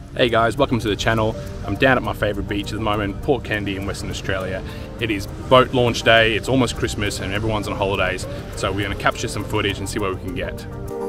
Hey guys, welcome to the channel. I'm down at my favourite beach at the moment, Port Kennedy in Western Australia. It is boat launch day, it's almost Christmas and everyone's on holidays, so we're going to capture some footage and see what we can get.